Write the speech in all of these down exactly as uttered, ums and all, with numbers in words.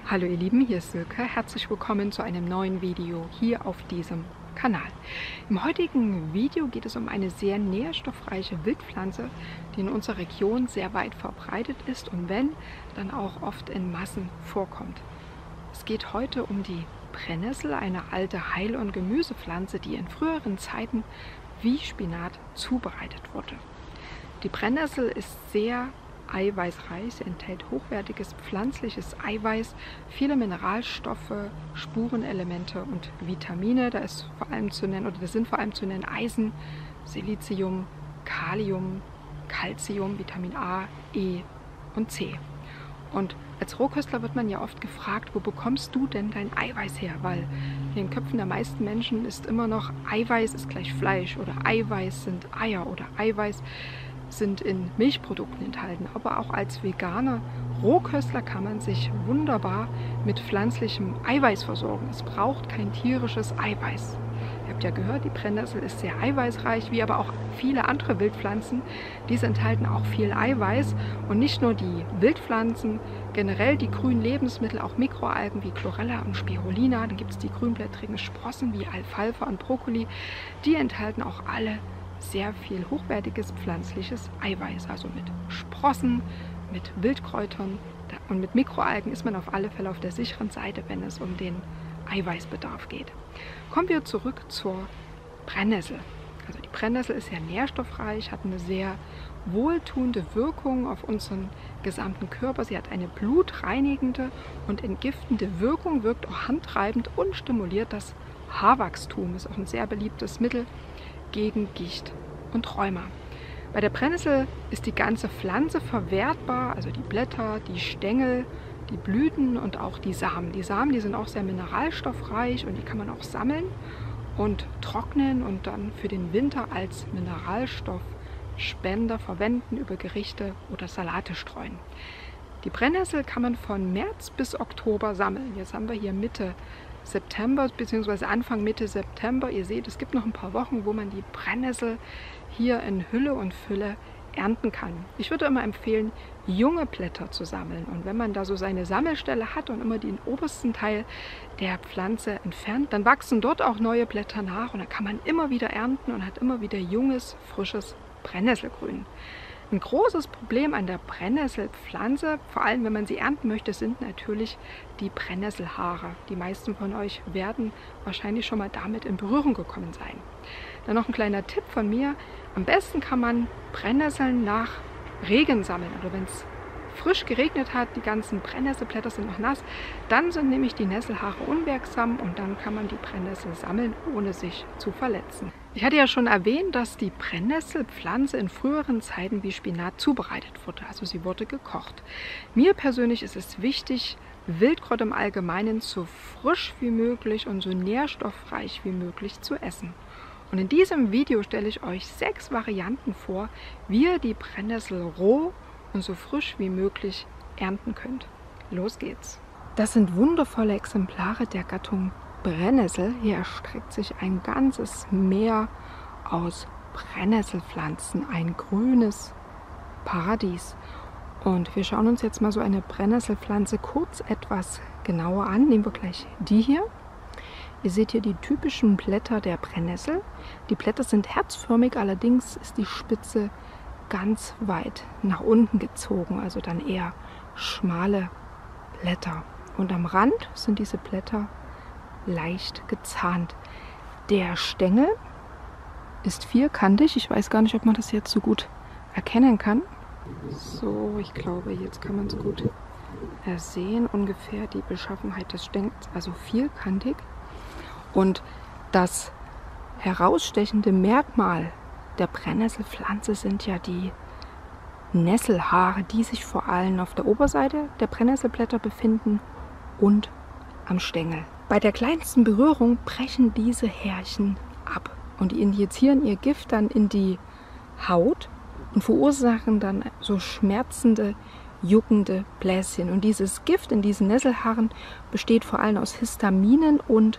Hallo ihr Lieben, hier ist Silke. Herzlich willkommen zu einem neuen Video hier auf diesem Kanal. Im heutigen Video geht es um eine sehr nährstoffreiche Wildpflanze, die in unserer Region sehr weit verbreitet ist und wenn, dann auch oft in Massen vorkommt. Es geht heute um die Brennnessel, eine alte Heil- und Gemüsepflanze, die in früheren Zeiten wie Spinat zubereitet wurde. Die Brennnessel ist sehr eiweißreich, sie enthält hochwertiges pflanzliches Eiweiß, viele Mineralstoffe, Spurenelemente und Vitamine. Da ist vor allem zu nennen, oder das sind vor allem zu nennen Eisen, Silizium, Kalium, Calcium, Vitamin A, E und C. Und als Rohköstler wird man ja oft gefragt, wo bekommst du denn dein Eiweiß her? Weil in den Köpfen der meisten Menschen ist immer noch Eiweiß ist gleich Fleisch oder Eiweiß sind Eier oder Eiweiß sind in Milchprodukten enthalten. Aber auch als veganer Rohköstler kann man sich wunderbar mit pflanzlichem Eiweiß versorgen. Es braucht kein tierisches Eiweiß. Ihr habt ja gehört, die Brennnessel ist sehr eiweißreich, wie aber auch viele andere Wildpflanzen. Diese enthalten auch viel Eiweiß und nicht nur die Wildpflanzen, generell die grünen Lebensmittel, auch Mikroalgen wie Chlorella und Spirulina. Dann gibt es die grünblättrigen Sprossen wie Alfalfa und Brokkoli. Die enthalten auch alle sehr viel hochwertiges pflanzliches Eiweiß. Also mit Sprossen, mit Wildkräutern und mit Mikroalgen ist man auf alle Fälle auf der sicheren Seite, wenn es um den Eiweißbedarf geht. Kommen wir zurück zur Brennnessel. Also die Brennnessel ist ja nährstoffreich, hat eine sehr wohltuende Wirkung auf unseren gesamten Körper. Sie hat eine blutreinigende und entgiftende Wirkung, wirkt auch handtreibend und stimuliert das Haarwachstum. Ist auch ein sehr beliebtes Mittel gegen Gicht und Rheuma. Bei der Brennnessel ist die ganze Pflanze verwertbar, also die Blätter, die Stängel, die Blüten und auch die Samen. Die Samen, die sind auch sehr mineralstoffreich und die kann man auch sammeln und trocknen und dann für den Winter als Mineralstoffspender verwenden, über Gerichte oder Salate streuen. Die Brennnessel kann man von März bis Oktober sammeln. Jetzt haben wir hier Mitte September bzw. Anfang Mitte September. Ihr seht, es gibt noch ein paar Wochen, wo man die Brennnessel hier in Hülle und Fülle ernten kann. Ich würde immer empfehlen, junge Blätter zu sammeln. Und wenn man da so seine Sammelstelle hat und immer den obersten Teil der Pflanze entfernt, dann wachsen dort auch neue Blätter nach und dann kann man immer wieder ernten und hat immer wieder junges, frisches Brennnesselgrün. Ein großes Problem an der Brennnesselpflanze, vor allem wenn man sie ernten möchte, sind natürlich die Brennnesselhaare. Die meisten von euch werden wahrscheinlich schon mal damit in Berührung gekommen sein. Dann noch ein kleiner Tipp von mir. Am besten kann man Brennnesseln nach Regen sammeln. Also wenn es frisch geregnet hat, die ganzen Brennnesselblätter sind noch nass, dann sind nämlich die Nesselhaare unwirksam und dann kann man die Brennnessel sammeln, ohne sich zu verletzen. Ich hatte ja schon erwähnt, dass die Brennnesselpflanze in früheren Zeiten wie Spinat zubereitet wurde, also sie wurde gekocht. Mir persönlich ist es wichtig, Wildkräuter im Allgemeinen so frisch wie möglich und so nährstoffreich wie möglich zu essen. Und in diesem Video stelle ich euch sechs Varianten vor, wie ihr die Brennnessel roh und so frisch wie möglich ernten könnt. Los geht's! Das sind wundervolle Exemplare der Gattung Brennnessel. Hier erstreckt sich ein ganzes Meer aus Brennnesselpflanzen, ein grünes Paradies. Und wir schauen uns jetzt mal so eine Brennnesselpflanze kurz etwas genauer an. Nehmen wir gleich die hier. Ihr seht hier die typischen Blätter der Brennnessel. Die Blätter sind herzförmig, allerdings ist die Spitze ganz weit nach unten gezogen, also dann eher schmale Blätter. Und am Rand sind diese Blätter leicht gezahnt. Der Stängel ist vierkantig. Ich weiß gar nicht, ob man das jetzt so gut erkennen kann. So, ich glaube, jetzt kann man es gut sehen, ungefähr die Beschaffenheit des Stängels, also vierkantig. Und das herausstechende Merkmal der Brennnesselpflanze sind ja die Nesselhaare, die sich vor allem auf der Oberseite der Brennnesselblätter befinden und am Stängel. Bei der kleinsten Berührung brechen diese Härchen ab und die injizieren ihr Gift dann in die Haut und verursachen dann so schmerzende, juckende Bläschen. Und dieses Gift in diesen Nesselhaaren besteht vor allem aus Histaminen und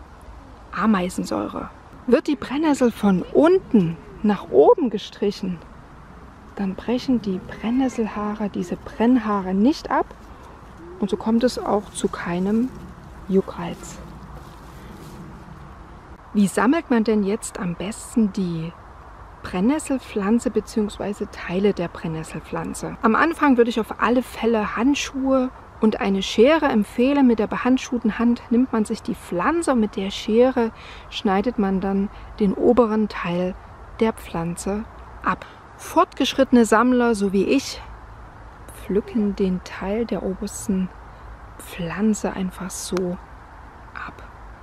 Ameisensäure. Wird die Brennnessel von unten nach oben gestrichen, dann brechen die Brennnesselhaare, diese Brennhaare nicht ab Und so kommt es auch zu keinem Juckreiz. Wie sammelt man denn jetzt am besten die Brennnesselpflanze bzw. Teile der Brennnesselpflanze? Am Anfang würde ich auf alle Fälle Handschuhe und eine Schere empfehlen. Mit der behandschuhten Hand nimmt man sich die Pflanze und mit der Schere schneidet man dann den oberen Teil der Pflanze ab. Fortgeschrittene Sammler, so wie ich, pflücken den Teil der obersten Pflanze einfach so ab.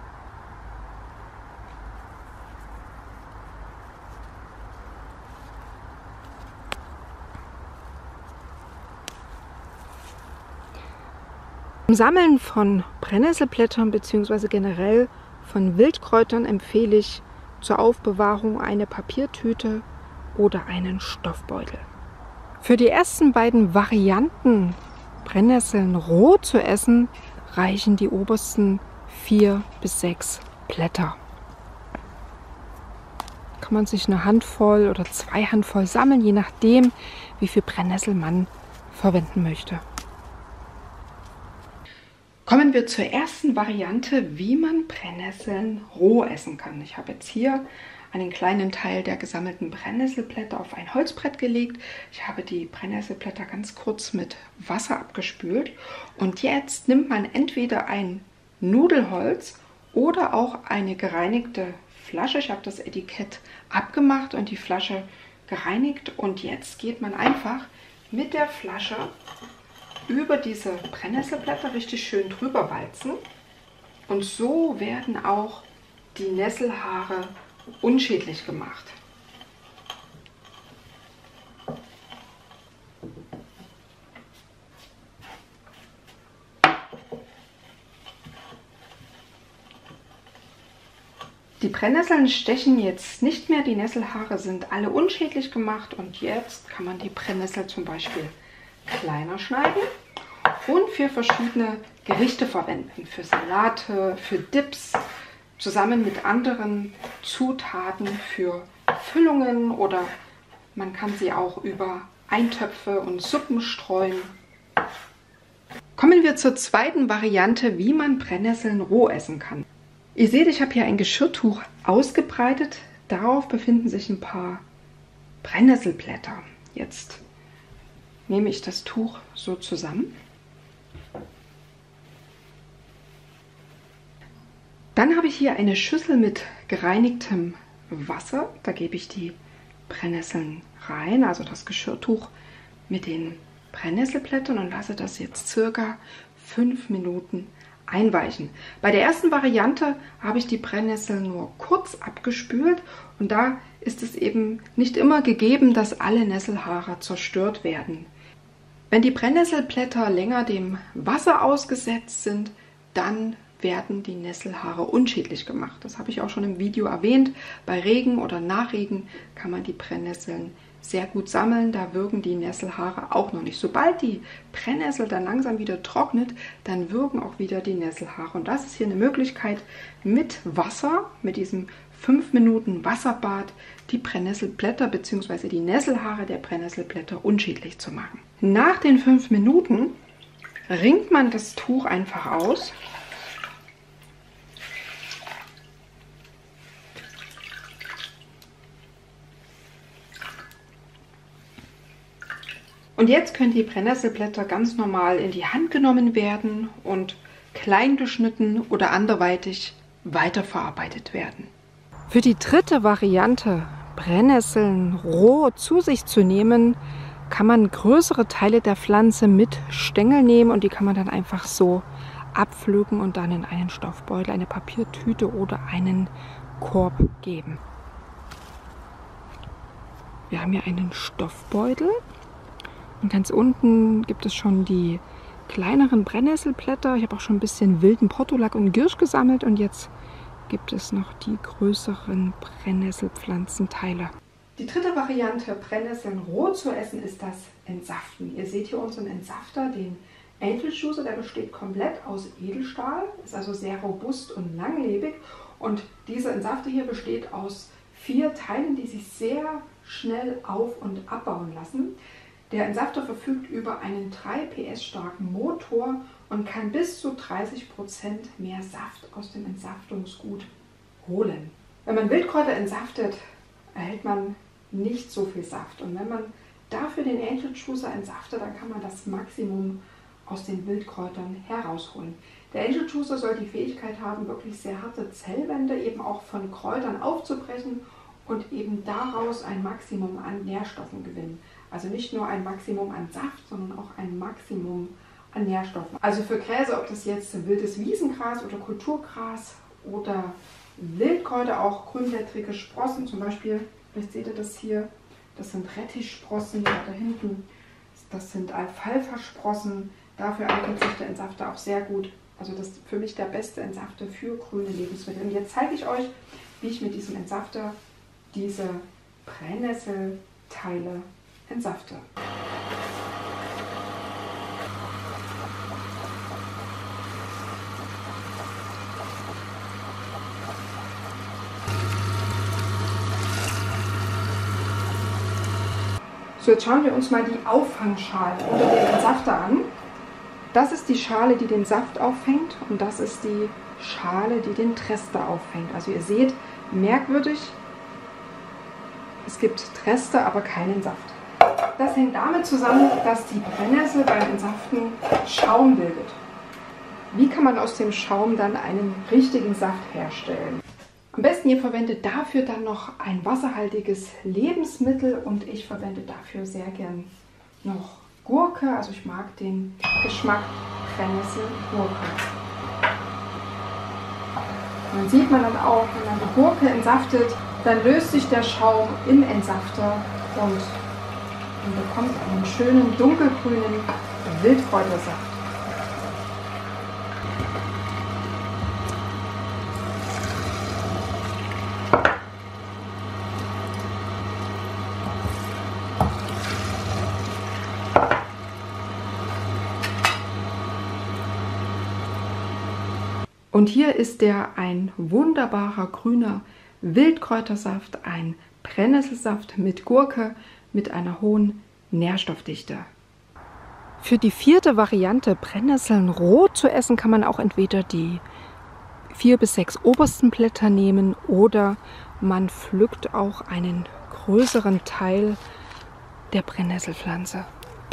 Zum Sammeln von Brennnesselblättern bzw. generell von Wildkräutern empfehle ich zur Aufbewahrung eine Papiertüte oder einen Stoffbeutel. Für die ersten beiden Varianten, Brennnesseln roh zu essen, reichen die obersten vier bis sechs Blätter. Kann man sich eine Handvoll oder zwei Handvoll sammeln, je nachdem, wie viel Brennnessel man verwenden möchte. Kommen wir zur ersten Variante, wie man Brennnesseln roh essen kann. Ich habe jetzt hier einen kleinen Teil der gesammelten Brennnesselblätter auf ein Holzbrett gelegt. Ich habe die Brennnesselblätter ganz kurz mit Wasser abgespült. Und jetzt nimmt man entweder ein Nudelholz oder auch eine gereinigte Flasche. Ich habe das Etikett abgemacht und die Flasche gereinigt. Und jetzt geht man einfach mit der Flasche über diese Brennnesselblätter richtig schön drüber walzen. Und so werden auch die Nesselhaare unschädlich gemacht. Die Brennnesseln stechen jetzt nicht mehr, die Nesselhaare sind alle unschädlich gemacht und jetzt kann man die Brennnessel zum Beispiel kleiner schneiden und für verschiedene Gerichte verwenden, für Salate, für Dips, zusammen mit anderen Zutaten für Füllungen oder man kann sie auch über Eintöpfe und Suppen streuen. Kommen wir zur zweiten Variante, wie man Brennnesseln roh essen kann. Ihr seht, ich habe hier ein Geschirrtuch ausgebreitet. Darauf befinden sich ein paar Brennnesselblätter. Jetzt nehme ich das Tuch so zusammen. Dann habe ich hier eine Schüssel mit gereinigtem Wasser. Da gebe ich die Brennnesseln rein, also das Geschirrtuch mit den Brennnesselblättern und lasse das jetzt circa fünf Minuten einweichen. Bei der ersten Variante habe ich die Brennnesseln nur kurz abgespült und da ist es eben nicht immer gegeben, dass alle Nesselhaare zerstört werden. Wenn die Brennnesselblätter länger dem Wasser ausgesetzt sind, dann werden die Nesselhaare unschädlich gemacht. Das habe ich auch schon im Video erwähnt. Bei Regen oder Nachregen kann man die Brennnesseln sehr gut sammeln. Da wirken die Nesselhaare auch noch nicht. Sobald die Brennnessel dann langsam wieder trocknet, dann wirken auch wieder die Nesselhaare. Und das ist hier eine Möglichkeit, mit Wasser, mit diesem fünf Minuten Wasserbad, die Brennnesselblätter bzw. die Nesselhaare der Brennnesselblätter unschädlich zu machen. Nach den fünf Minuten ringt man das Tuch einfach aus. Und jetzt können die Brennnesselblätter ganz normal in die Hand genommen werden und klein geschnitten oder anderweitig weiterverarbeitet werden. Für die dritte Variante, Brennnesseln roh zu sich zu nehmen, kann man größere Teile der Pflanze mit Stängel nehmen und die kann man dann einfach so abpflücken und dann in einen Stoffbeutel, eine Papiertüte oder einen Korb geben. Wir haben hier einen Stoffbeutel. Und ganz unten gibt es schon die kleineren Brennnesselblätter. Ich habe auch schon ein bisschen wilden Portulak und Girsch gesammelt und jetzt gibt es noch die größeren Brennnesselpflanzenteile. Die dritte Variante, Brennnesseln roh zu essen, ist das Entsaften. Ihr seht hier unseren Entsafter, den Angel Juicer, der besteht komplett aus Edelstahl, ist also sehr robust und langlebig. Und dieser Entsafter hier besteht aus vier Teilen, die sich sehr schnell auf- und abbauen lassen. Der Entsafter verfügt über einen drei P S starken Motor und kann bis zu dreißig Prozent mehr Saft aus dem Entsaftungsgut holen. Wenn man Wildkräuter entsaftet, erhält man nicht so viel Saft. Und wenn man dafür den Angel Juicer entsaftet, dann kann man das Maximum aus den Wildkräutern herausholen. Der Angel Juicer soll die Fähigkeit haben, wirklich sehr harte Zellwände eben auch von Kräutern aufzubrechen und eben daraus ein Maximum an Nährstoffen gewinnen. Also nicht nur ein Maximum an Saft, sondern auch ein Maximum an Nährstoffen. Also für Gräser, ob das jetzt wildes Wiesengras oder Kulturgras oder Wildkräuter, auch grünblättrige Sprossen, zum Beispiel, vielleicht seht ihr das hier, das sind Rettichsprossen, da hinten, das sind Alfalfa-Sprossen, dafür eignet sich der Entsafter auch sehr gut. Also das ist für mich der beste Entsafter für grüne Lebensmittel. Und jetzt zeige ich euch, wie ich mit diesem Entsafter diese Brennnesselteile entsafte. So, jetzt schauen wir uns mal die Auffangschale unter dem Entsafter an. Das ist die Schale, die den Saft auffängt, und das ist die Schale, die den Trester auffängt. Also ihr seht, merkwürdig, es gibt Trester, aber keinen Saft. Das hängt damit zusammen, dass die Brennnessel beim Entsaften Schaum bildet. Wie kann man aus dem Schaum dann einen richtigen Saft herstellen? Am besten ihr verwendet dafür dann noch ein wasserhaltiges Lebensmittel, und ich verwende dafür sehr gern noch Gurke. Also ich mag den Geschmack Brennnessel-Gurke. Und dann sieht man dann auch, wenn man die Gurke entsaftet, dann löst sich der Schaum im Entsafter und man bekommt einen schönen dunkelgrünen Wildkräutersaft. Und hier ist der ein wunderbarer grüner Wildkräutersaft, ein Brennnesselsaft mit Gurke mit einer hohen Nährstoffdichte. Für die vierte Variante, Brennnesseln roh zu essen, kann man auch entweder die vier bis sechs obersten Blätter nehmen oder man pflückt auch einen größeren Teil der Brennnesselpflanze.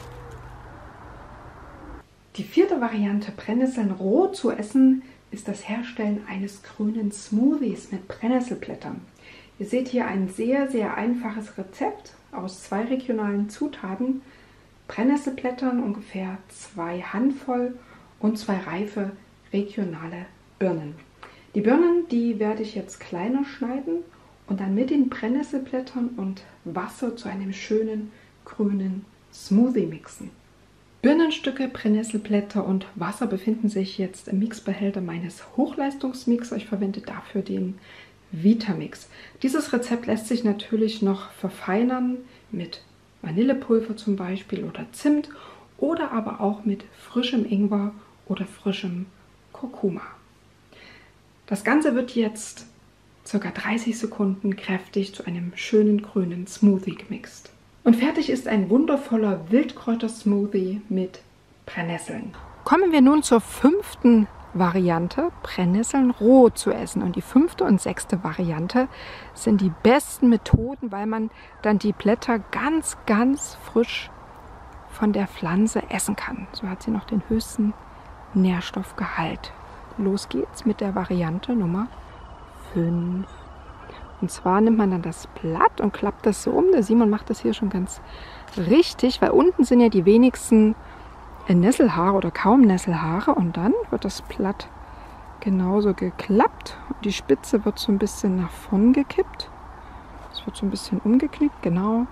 Die vierte Variante, Brennnesseln roh zu essen, ist das Herstellen eines grünen Smoothies mit Brennnesselblättern. Ihr seht hier ein sehr, sehr einfaches Rezept aus zwei regionalen Zutaten. Brennnesselblättern, ungefähr zwei Handvoll, und zwei reife regionale Birnen. Die Birnen, die werde ich jetzt kleiner schneiden und dann mit den Brennnesselblättern und Wasser zu einem schönen grünen Smoothie mixen. Birnenstücke, Brennnesselblätter und Wasser befinden sich jetzt im Mixbehälter meines Hochleistungsmixers. Ich verwende dafür den Vitamix. Dieses Rezept lässt sich natürlich noch verfeinern mit Vanillepulver zum Beispiel oder Zimt oder aber auch mit frischem Ingwer oder frischem Kurkuma. Das Ganze wird jetzt ca. dreißig Sekunden kräftig zu einem schönen grünen Smoothie gemixt. Und fertig ist ein wundervoller Wildkräuter-Smoothie mit Brennnesseln. Kommen wir nun zur fünften Variante, Brennnesseln roh zu essen. Und die fünfte und sechste Variante sind die besten Methoden, weil man dann die Blätter ganz, ganz frisch von der Pflanze essen kann. So hat sie noch den höchsten Nährstoffgehalt. Los geht's mit der Variante Nummer fünf. Und zwar nimmt man dann das Blatt und klappt das so um. Der Simon macht das hier schon ganz richtig, weil unten sind ja die wenigsten Nesselhaare oder kaum Nesselhaare. Und dann wird das Blatt genauso geklappt. Und die Spitze wird so ein bisschen nach vorn gekippt. Es wird so ein bisschen umgeknickt, genau.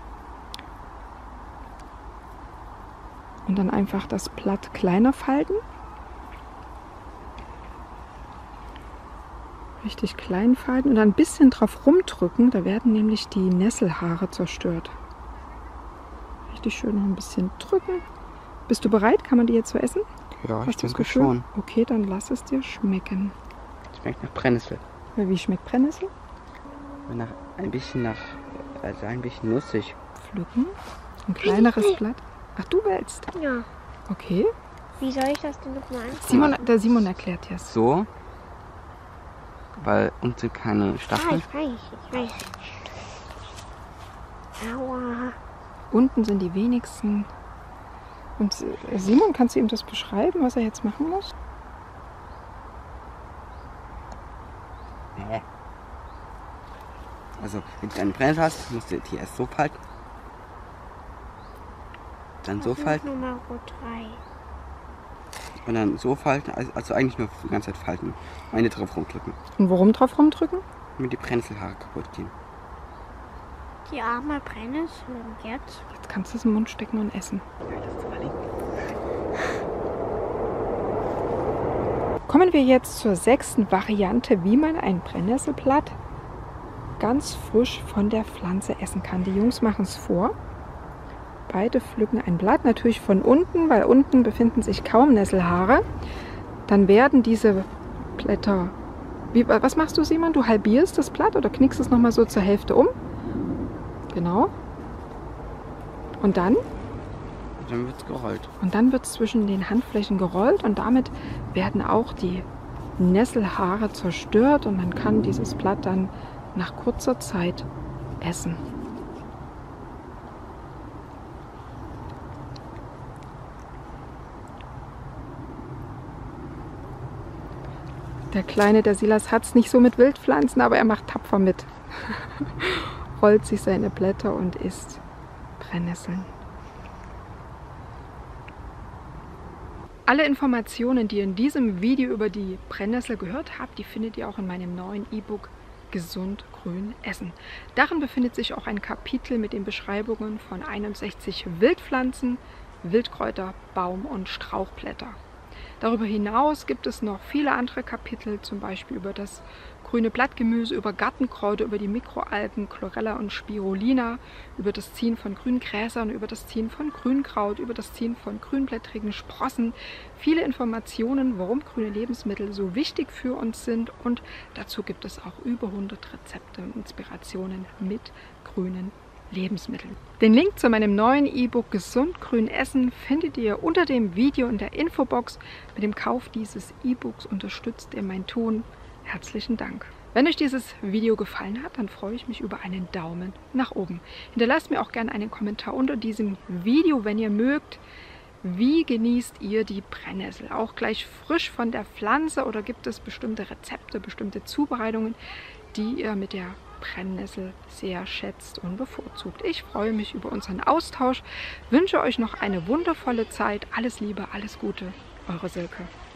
Und dann einfach das Blatt kleiner falten. Richtig klein falten und dann ein bisschen drauf rumdrücken, da werden nämlich die Nesselhaare zerstört. Richtig schön noch ein bisschen drücken. Bist du bereit? Kann man die jetzt so essen? Ja, Hast ich denke Gefühl? schon. Okay, dann lass es dir schmecken. Schmeckt nach Brennnessel. Wie schmeckt Brennnessel? Nach, ein bisschen nach, also ein bisschen nussig. Pflücken. Ein kleineres Blatt. Ach, du willst? Ja. Okay. Wie soll ich das denn nochmal anfangen? Simon, der Simon erklärt jetzt. So. Weil unten keine Ah, Stacheln. ich weiß, ich weiß. Aua. Unten sind die wenigsten. Und äh, Simon, kannst du ihm das beschreiben, was er jetzt machen muss? Nee. Also, wenn du eine Brennnessel hast, musst du die erst so falten. Dann so Das ist falten Nummer drei. und dann so falten. Also, also eigentlich nur die ganze Zeit falten. Eine drauf rumdrücken. Und worum drauf rumdrücken? Damit die Brennnesselhaare kaputt gehen. Die arme Brennnessel und jetzt? Jetzt kannst du es im Mund stecken und essen. Kommen wir jetzt zur sechsten Variante, wie man ein Brennnesselblatt ganz frisch von der Pflanze essen kann. Die Jungs machen es vor. Beide pflücken ein Blatt, natürlich von unten, weil unten befinden sich kaum Nesselhaare. Dann werden diese Blätter... Wie, was machst du, Simon? Du halbierst das Blatt oder knickst es nochmal so zur Hälfte um? Genau. Und dann? Und dann wird es gerollt. Und dann wird es zwischen den Handflächen gerollt und damit werden auch die Nesselhaare zerstört und man kann dieses Blatt dann nach kurzer Zeit essen. Der Kleine, der Silas, hat es nicht so mit Wildpflanzen, aber er macht tapfer mit. Rollt sich seine Blätter und isst Brennnesseln. Alle Informationen, die ihr in diesem Video über die Brennnessel gehört habt, die findet ihr auch in meinem neuen E-Book Gesund Grün Essen. Darin befindet sich auch ein Kapitel mit den Beschreibungen von einundsechzig Wildpflanzen, Wildkräuter, Baum- und Strauchblätter. Darüber hinaus gibt es noch viele andere Kapitel, zum Beispiel über das grüne Blattgemüse, über Gartenkräuter, über die Mikroalgen, Chlorella und Spirulina, über das Ziehen von Grüngräsern, über das Ziehen von Grünkraut, über das Ziehen von grünblättrigen Sprossen. Viele Informationen, warum grüne Lebensmittel so wichtig für uns sind, und dazu gibt es auch über hundert Rezepte und Inspirationen mit grünen Lebensmitteln. Den Link zu meinem neuen E-Book Gesund Grün Essen findet ihr unter dem Video in der Infobox. Mit dem Kauf dieses E-Books unterstützt ihr mein Tun. Herzlichen Dank. Wenn euch dieses Video gefallen hat, dann freue ich mich über einen Daumen nach oben. Hinterlasst mir auch gerne einen Kommentar unter diesem Video, wenn ihr mögt. Wie genießt ihr die Brennnessel? Auch gleich frisch von der Pflanze oder gibt es bestimmte Rezepte, bestimmte Zubereitungen, die ihr mit der Brennnessel sehr schätzt und bevorzugt? Ich freue mich über unseren Austausch, wünsche euch noch eine wundervolle Zeit. Alles Liebe, alles Gute, eure Silke.